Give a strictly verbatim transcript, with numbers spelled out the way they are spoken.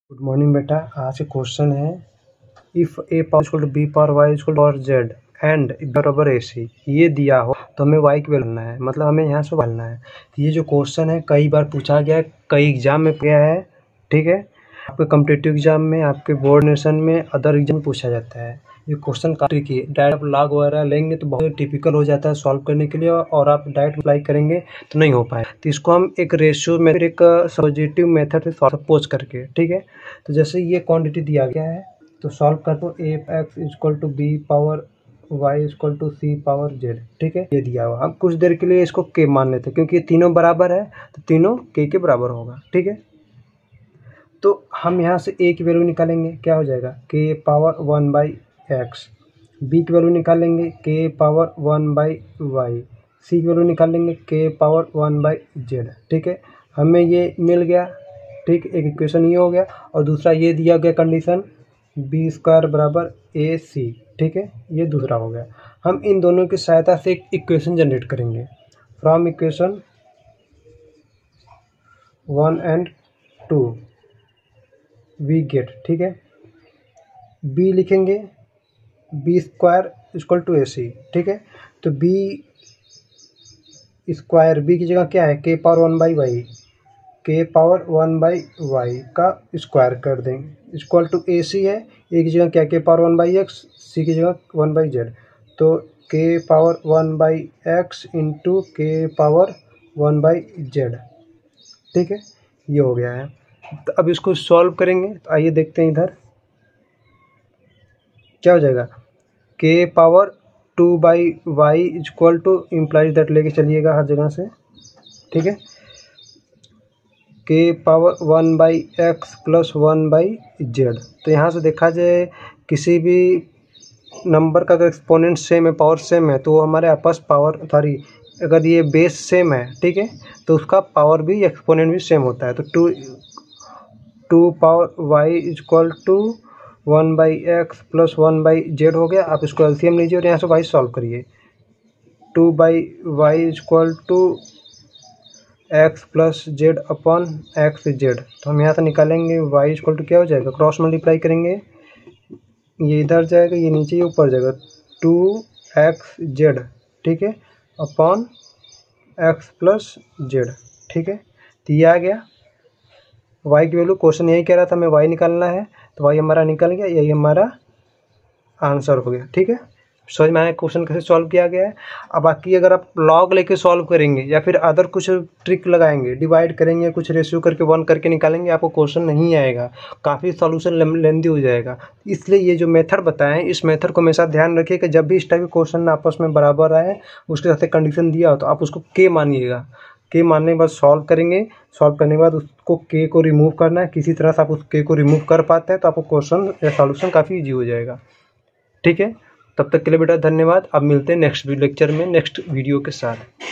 Good morning बेटा। आज का क्वेश्चन है if a power equal to b power y equal to z and बराबर ए सी ये दिया हो तो हमें वाई की वैल्यू लेना है, मतलब हमें यहाँ से लेना है। तो ये जो क्वेश्चन है कई बार पूछा गया है, कई एग्जाम में गया है। ठीक है, आपके कॉम्पिटिटिव एग्जाम में, आपके बोर्ड नेशन में, अदर एग्जाम में पूछा जाता है। ये क्वेश्चन काफ़ी ट्रिकी है। डायरेक्ट लॉग वगैरह लेंगे तो बहुत टिपिकल हो जाता है सॉल्व करने के लिए, और आप डायरेक्ट अप्लाई करेंगे तो नहीं हो पाए। तो इसको हम एक रेशियो में एक सॉल्यूटिव मेथड से सपोज करके, ठीक है। तो जैसे ये क्वांटिटी दिया गया है तो सॉल्व कर दो a x equal to b power y equal to c power z. ठीक है, ये दिया हुआ। हम कुछ देर के लिए इसको के मान लेते हैं क्योंकि ये तीनों बराबर है तो तीनों के के बराबर होगा। ठीक है, तो हम यहाँ से ए की वैल्यू निकालेंगे, क्या हो जाएगा के power one by x. B की वैल्यू निकालेंगे के power one by y. C की वैल्यू निकालेंगे के पावर वन बाई जेड। ठीक है, हमें ये मिल गया। ठीक, एक इक्वेशन ये हो गया, और दूसरा ये दिया गया कंडीशन बी स्क्वायर बराबर ए सी। ठीक है, ये दूसरा हो गया। हम इन दोनों की सहायता से एक इक्वेशन जनरेट करेंगे from equation one and two we get. ठीक है, बी लिखेंगे b square equal to a c. ठीक है, तो बी स्क्वायर, बी की जगह क्या है k power one by y, k power one by y का स्क्वायर कर देंगे इक्वल टू ए सी है। ए की जगह क्या, के power one by x, C की जगह वन बाई जेड, तो के power one by x into के पावर वन बाई जेड। ठीक है, ये हो गया है। तो अब इसको सॉल्व करेंगे, तो आइए देखते हैं इधर क्या हो जाएगा। के power two by y equal to implies that लेके चलिएगा हर जगह से। ठीक है, k power one by x plus one by z. तो यहाँ से देखा जाए किसी भी नंबर का अगर एक्सपोनेंट सेम है, पावर सेम है, तो वो हमारे आपस पावर सॉरी अगर ये बेस सेम है, ठीक है, तो उसका पावर भी एक्सपोनेंट भी सेम होता है। तो two two power y equal to one by x plus one by z हो गया। आप इसको एलसीएम लीजिए और यहाँ से वाई सॉल्व करिए। Two by y equal to x plus z upon x z. तो हम यहाँ से निकालेंगे वाई इक्वल टू क्या हो जाएगा, क्रॉस मल्टीप्लाई करेंगे, ये इधर जाएगा, ये नीचे, ये ऊपर जाएगा, टू एक्स जेड। ठीक है, अपॉन एक्स प्लस जेड। ठीक है, तो ये आ गया वाई की वैल्यू। क्वेश्चन यही कह रहा था हमें वाई निकालना है, तो वाई हमारा निकल गया, यही हमारा आंसर हो गया। ठीक है, समझ में आया क्वेश्चन कैसे सॉल्व किया गया है। अब बाकी अगर आप लॉग लेके सॉल्व करेंगे या फिर अदर कुछ ट्रिक लगाएंगे, डिवाइड करेंगे, कुछ रेशियो करके वन करके निकालेंगे, आपको क्वेश्चन नहीं आएगा, काफ़ी सॉल्यूशन लेंदी हो जाएगा। इसलिए ये जो मेथड बताएं, इस मेथड को हमेशा ध्यान रखिए कि जब भी इस टाइप के क्वेश्चन आपस में बराबर आए, उसके साथ कंडीशन दिया हो तो आप उसको के मानिएगा। के मानने के बाद सॉल्व करेंगे, सॉल्व करने के बाद उसको के को रिमूव करना है। किसी तरह से आप उस के को रिमूव कर पाते हैं तो आपको क्वेश्चन या सॉल्यूशन काफ़ी ईजी हो जाएगा। ठीक है, तब तक के लिए बेटा धन्यवाद। अब मिलते हैं नेक्स्ट लेक्चर में नेक्स्ट वीडियो के साथ।